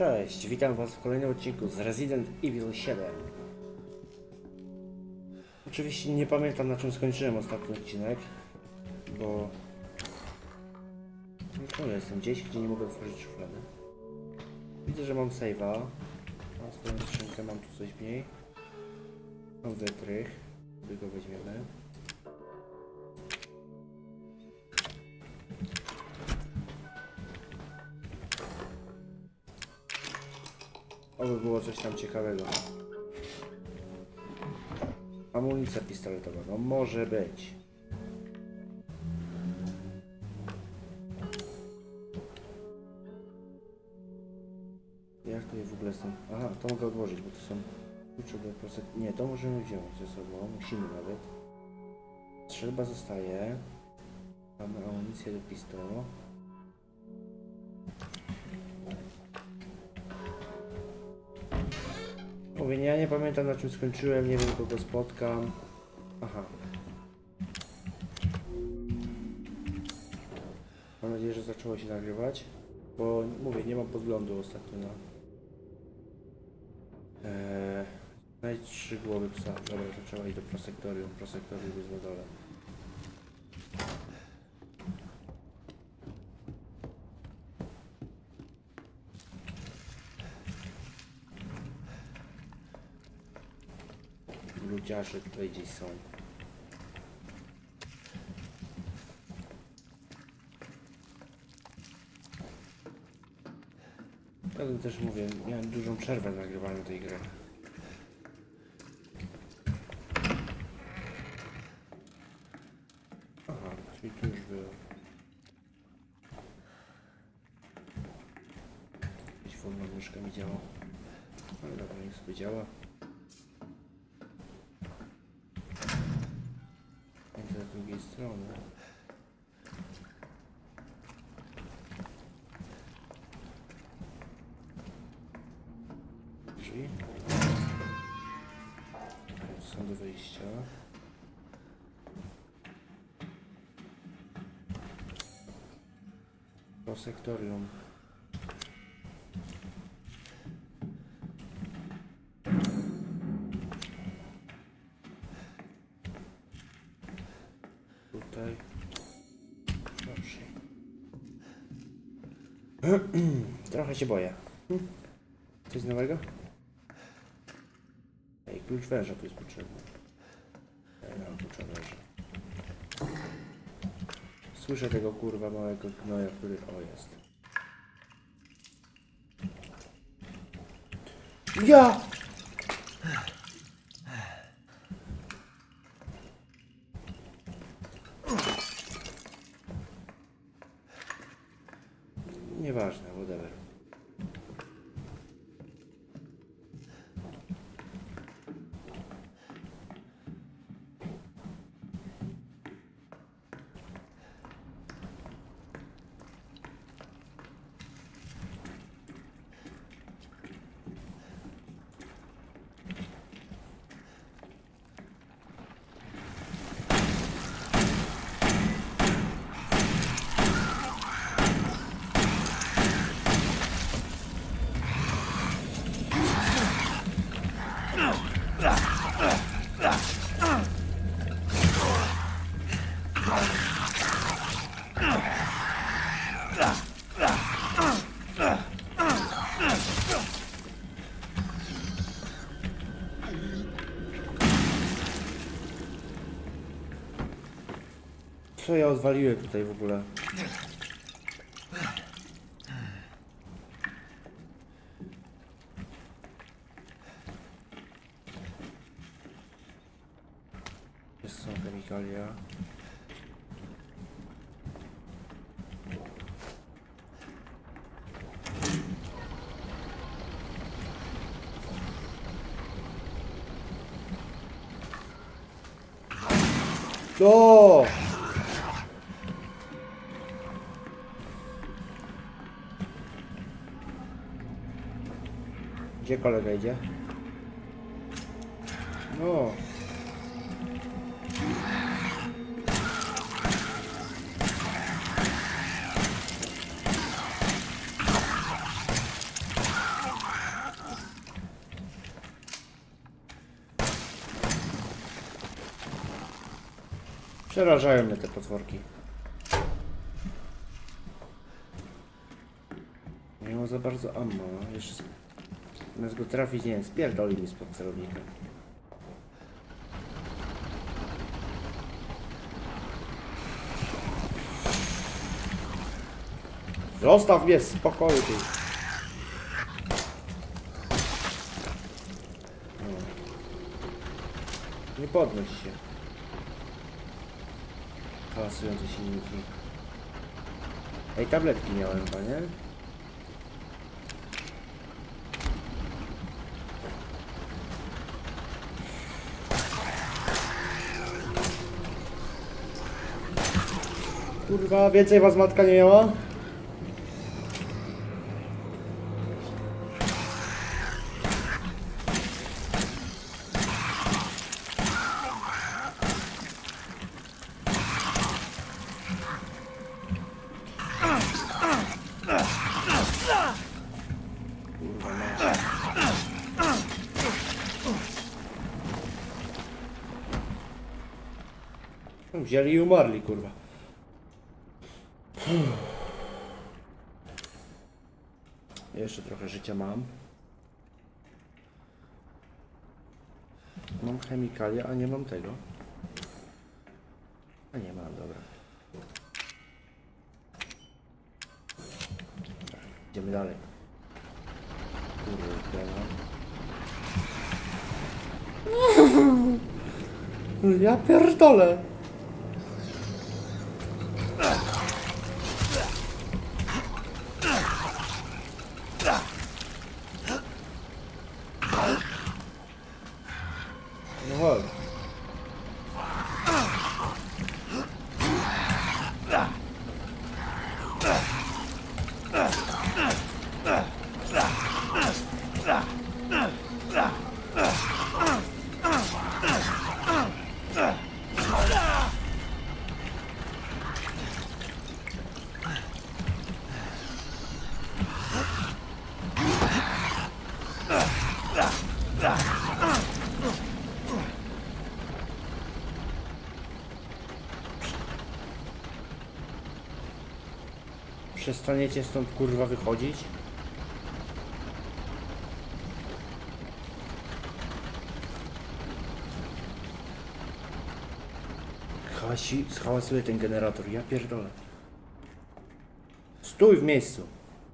Cześć, witam was w kolejnym odcinku z Resident Evil 7. Oczywiście nie pamiętam, na czym skończyłem ostatni odcinek, bo... No jestem gdzieś, gdzie nie mogę otworzyć szuflady. Widzę, że mam save'a. Mam swoją skrzynkę, mam tu coś w niej. Mam wytrych, sobie go weźmiemy. Oby było coś tam ciekawego. Amunicja pistoletowa, no może być. Jak to je w ogóle są? Aha, to mogę odłożyć, bo to są klucze do prosek... Nie, to możemy wziąć ze sobą, musimy nawet. Strzelba zostaje. Mamy amunicję do pistoletu. Mówię, ja nie pamiętam, na czym skończyłem, nie wiem, kogo spotkam. Aha. Mam nadzieję, że zaczęło się nagrywać, bo mówię, nie mam podglądu ostatnio na... Znajdź 3 głowy psa. Dobra, to trzeba iść do prosektorium. Prosektorium jest na dole. Ludziarze tutaj gdzieś są. Ale też mówię, miałem dużą przerwę w nagrywaniu tej gry. Aha, czyli tu już było. Jakieś wolna myszka mi działa. Ale dobra, niech sobie działa. Z drugiej strony. Drzwi. Są do wyjścia. Prosektorium. Tutaj. Dobrze. Trochę się boję. Coś nowego? Ej, klucz węża tu jest potrzebny. Ja mam klucza węża. Słyszę tego kurwa małego gnoja, który... O, jest. Ja! Nieważne, whatever. Co ja odwaliłem tutaj w ogóle? Jest są chemikalia. To! Gdzie kolega idzie? No. Przerażają mnie te potworki. Nie mam za bardzo ammo. Jeszcze zamiast go trafić, nie wiem, spierdoli mi spod celownika. Zostaw mnie w spokoju, ty. No. Nie podnoś się. Hałasujące silniki. Ej, tabletki miałem chyba, nie? Kurwa, więcej was matka nie miała? Wzięli i umarli, kurwa. Jeszcze trochę życia mam. Mam chemikalia, a nie mam tego. A nie mam, dobra. Idziemy dalej. Kurde, ja pierdolę. No chodź. Przestaniecie stąd kurwa wychodzić? Schałasuje ten generator, ja pierdolę. Stój w miejscu.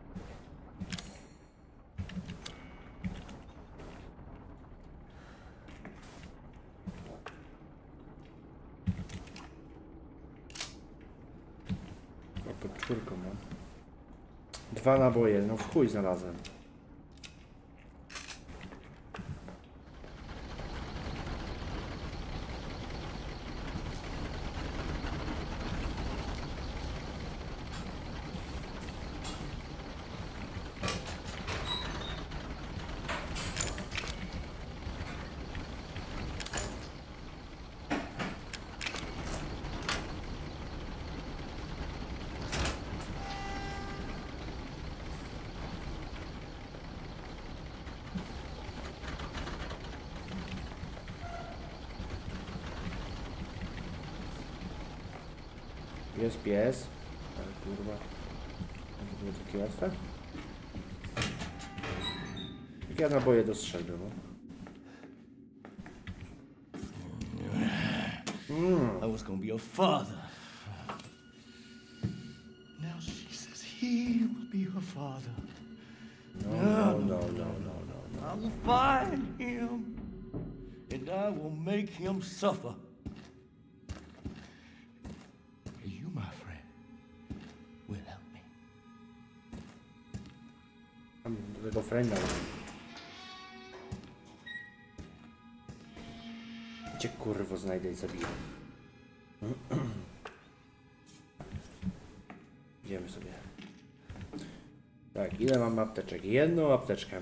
Pod czwórką mam. 2 naboje, no w chuj znalazłem. Jest pies. Ale kurwa. To było takie łatwe? Jak ja naboje do strzelby, no. I was gonna be your father. Now she says he will be her father. No. I will find him and I will make him suffer. You, my friend, will help me. Tam do tego frenda. Gdzie kurwo znajdę i zabiję? Idziemy sobie. Tak, ile mam apteczek? Jedną apteczkę.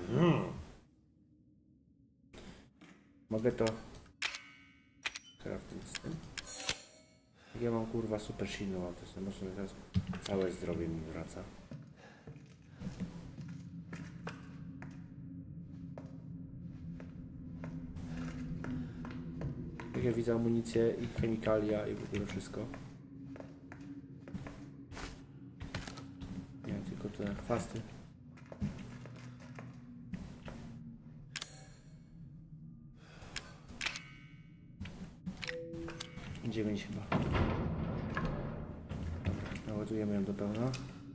Mogę to... crafting z tym. Ja mam kurwa super silną apteczkę. Może teraz całe zdrowie mi wraca. Tak ja widzę amunicję i chemikalia i w ogóle wszystko. Nie, tylko te chwasty. Dziewięć chyba. Naładujemy ją do pełna.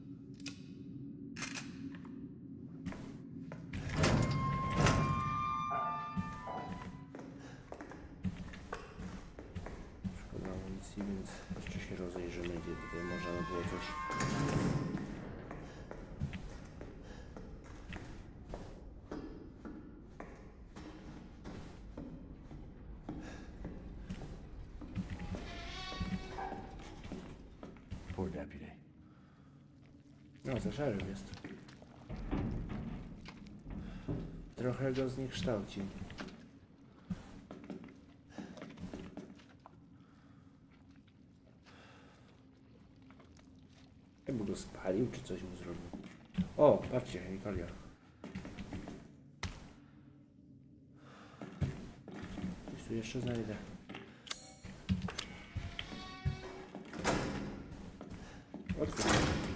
Szkoda amunicji, więc jeszcze się rozejrzymy, gdzie tutaj można by było coś. Poor deputy. No, to szeryf jest. Trochę go zniekształcił. Jakby go spalił, czy coś mu zrobił. O, patrzcie, chemikalia. Coś tu jeszcze znajdę. Otwórz.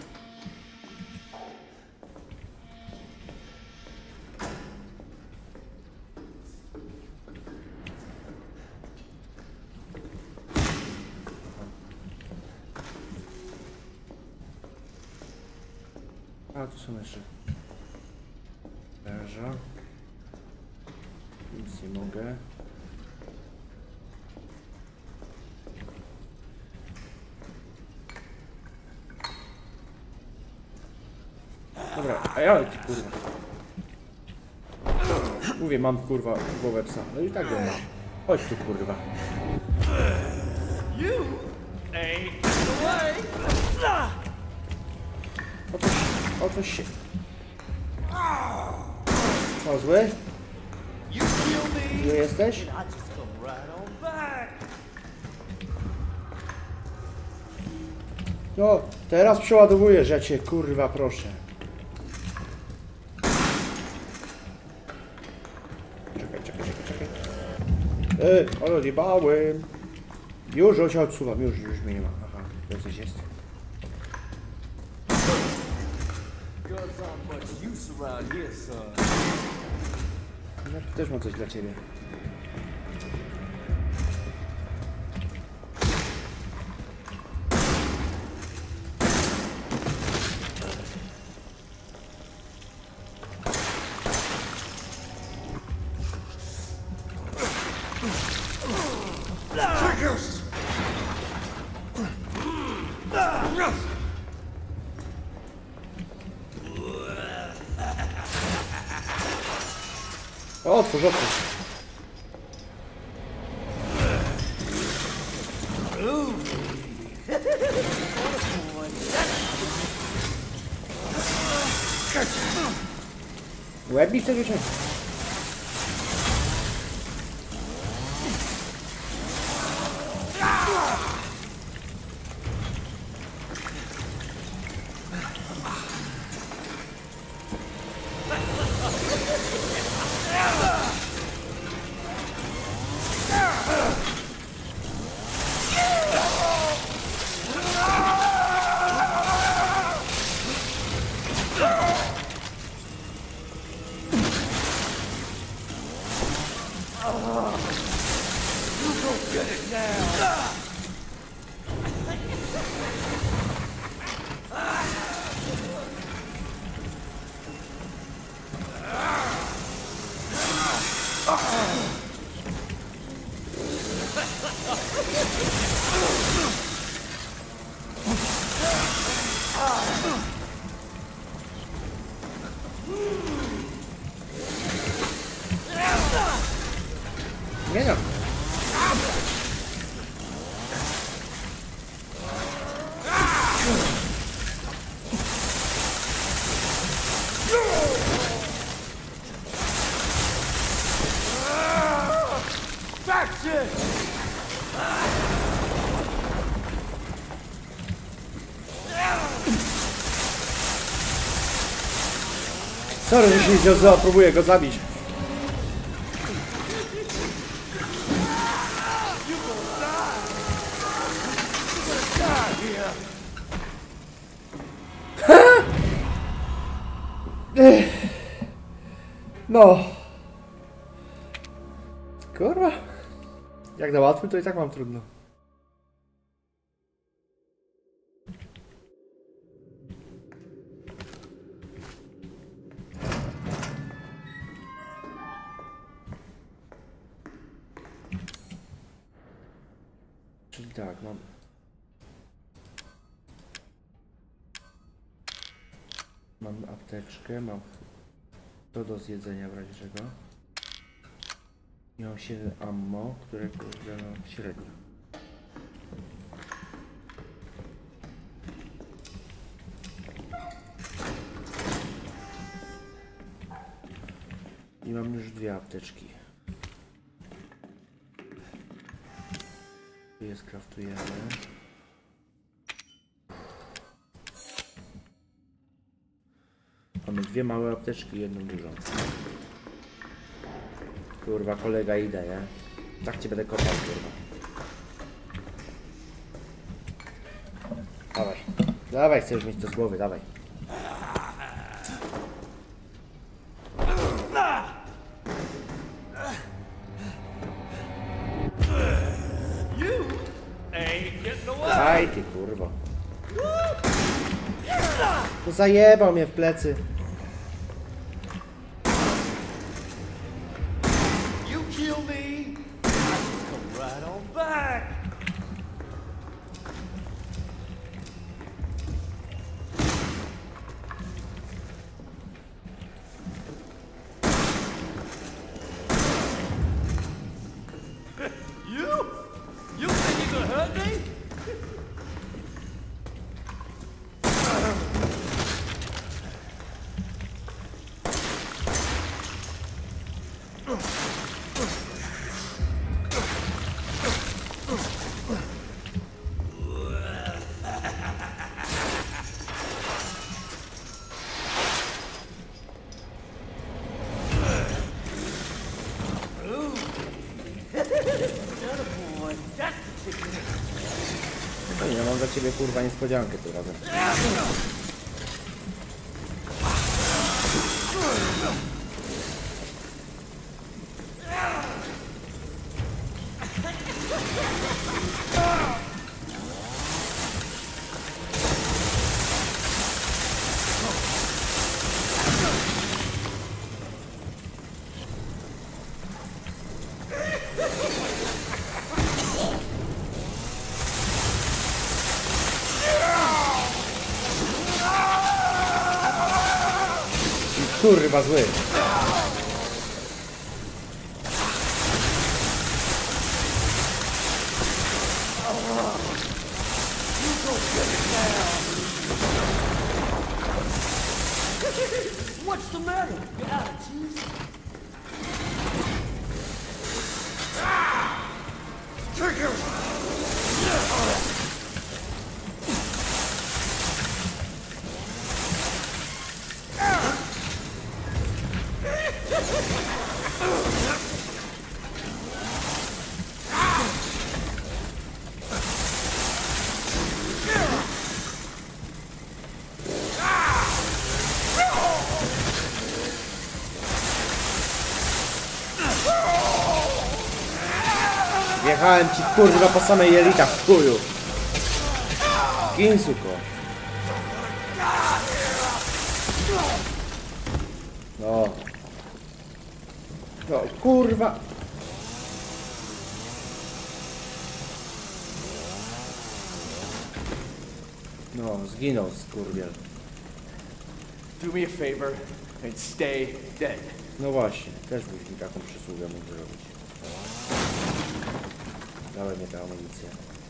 A, tu są jeszcze leża. Nic nie mogę. Dobra, a ja ty kurwa. Mówię, mam kurwa głowę psa. No i tak go mam. Chodź tu kurwa. O coś się... Co, zły? Zły jesteś? No, teraz przeładowujesz, ja cię kurwa proszę. Czekaj. Ale odjebałem. Już się odsuwam, już mnie nie ma. Aha, to coś jest. No, tu też mam coś dla ciebie. O, otwórz. Łeb mi chce wyciąć. Nie no. Sorry, że się próbuję go zabić. No. Kurwa. Jak na łatwym, to i tak mam trudno. Czyli tak, mam apteczkę, mam to do zjedzenia w razie czego. I mam 7 ammo, które kurde no średnio. I mam już 2 apteczki. Tu je skraftujemy. Mamy 2 małe apteczki i 1 dużą. Kurwa, kolega, idę, nie? Tak cię będę kopał, kurwa. Dawaj. Dawaj, chcę już mieć to z głowy, dawaj. Aj ty, kurwa. No zajebał mnie w plecy. Ja mam dla ciebie kurwa niespodziankę tym razem. Kurwa zły. What's the matter? You out of cheese? Wjechałem ci kurwa po samej jelitach w chuju. Gin, suko. No. No kurwa. No, zginął skurwiel. Do me a favor and stay dead. No właśnie, też byś mi taką przysługę mógł zrobić. Dałem mi tę amunicję.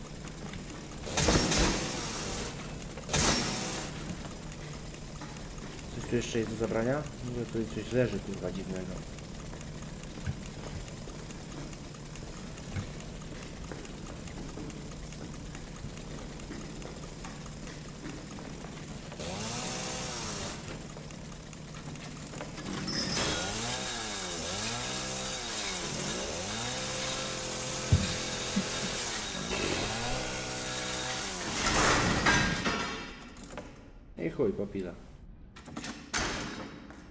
Coś tu jeszcze jest do zabrania? Mówię, tu coś leży kurwa dziwnego. I chuj, popila.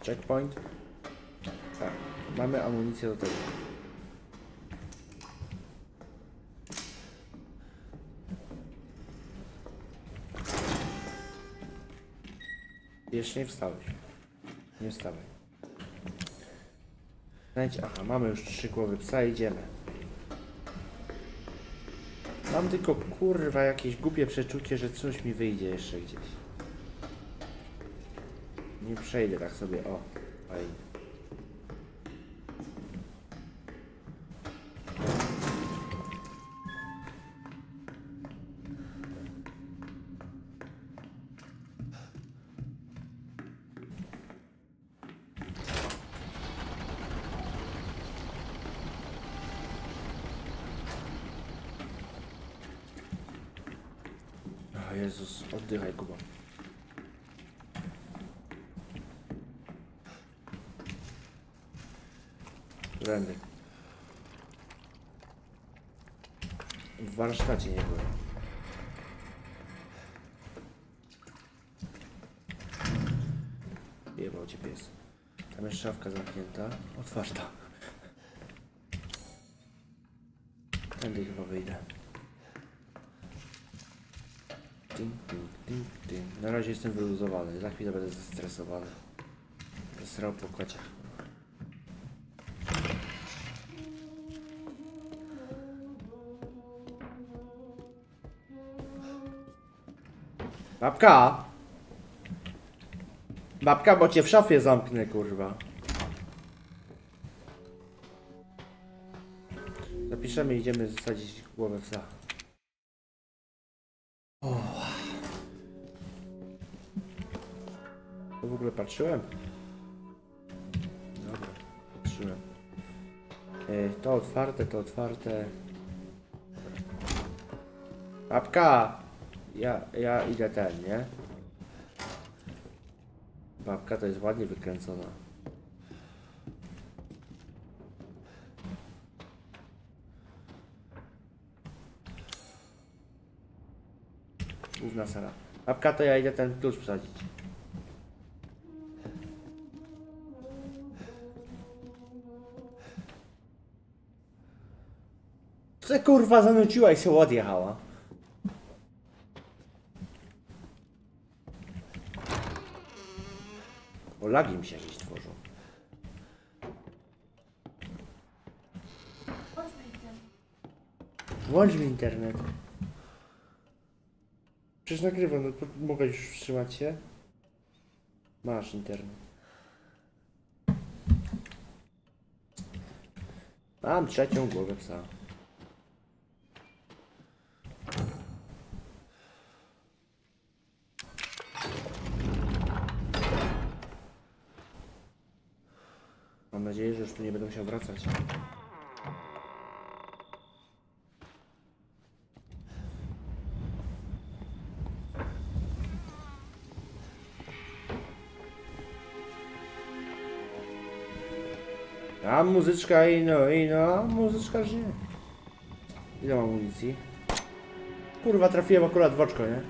checkpoint. Tak, mamy amunicję do tego. Jeszcze nie wstałeś. Nie wstawaj. Znajdź, aha, mamy już 3 głowy psa, idziemy. Mam tylko kurwa jakieś głupie przeczucie, że coś mi wyjdzie jeszcze gdzieś. Nie przejdę tak sobie, o, fajnie. O Jezus, oddychaj, Kuba. Rędy. W warsztacie nie byłem. Jebał cię pies. Tam jest szafka zamknięta. Otwarta. Tędy chyba wyjdę. Na razie jestem wyluzowany. Za chwilę będę zestresowany. Zesrał po kociach. Babka! Babka, bo cię w szafie zamknę, kurwa. Zapiszemy, idziemy zasadzić głowę psa. To w ogóle patrzyłem? Dobra, patrzyłem. To otwarte, to otwarte. Babka! Ja idę ten, nie? Babka to jest ładnie wykręcona. Główna sala. Babka to ja idę ten klucz wsadzić. Co kurwa zanuciła i się odjechała? O, lagi mi się jakieś tworzą. Włącz mi internet. Przecież nagrywam, no to mogę już wstrzymać się? Masz internet. Mam trzecią głowę psa. Mam nadzieję, że już tu nie będę musiał wracać. A muzyczka a muzyczka żyje. Ile mam amunicji? Kurwa, trafiłem akurat w oczko, nie?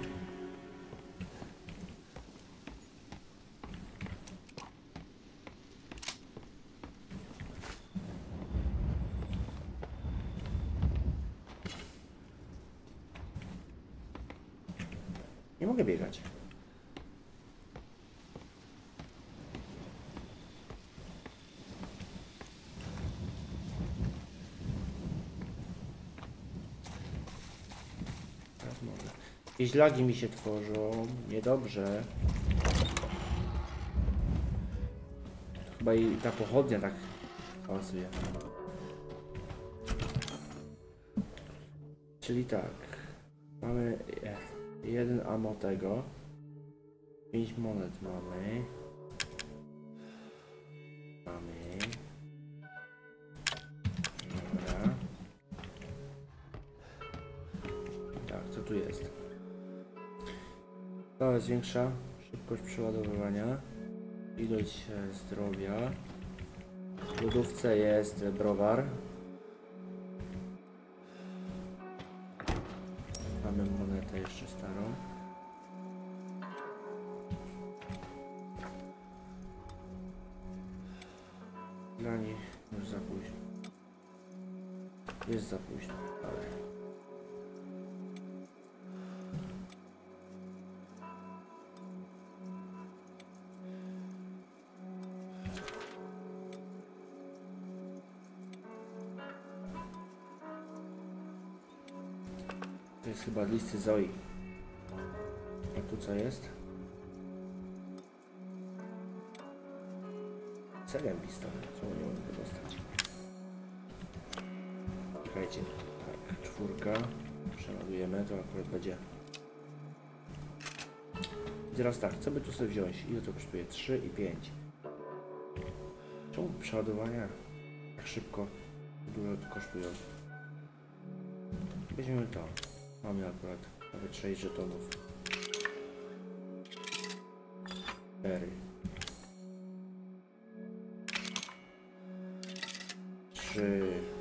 Nie mogę biegać. Teraz mogę. Jakieś lagi mi się tworzą. Niedobrze. Chyba i ta pochodnia tak hałasuje. Czyli tak. Mamy... jeden ammo tego. 5 monet mamy. Dobra. Tak, co tu jest? To zwiększa szybkość przeładowywania. Ilość zdrowia. W lodówce jest browar. Mamy monetę jeszcze starą. dla nich już za późno. Jest za późno, ale... To jest chyba listy Zoe. A tu co jest? Celem pistolet. Czemu nie mogę go dostać? Czekajcie. Tak, 4. Przeładujemy, to akurat będzie. I teraz tak, co by tu sobie wziąć? Ile to kosztuje? 3 i 5. Czemu przeładowania tak szybko dużo to kosztują? Weźmiemy to. Mamy akurat nawet 6 żetonów. 4. 3.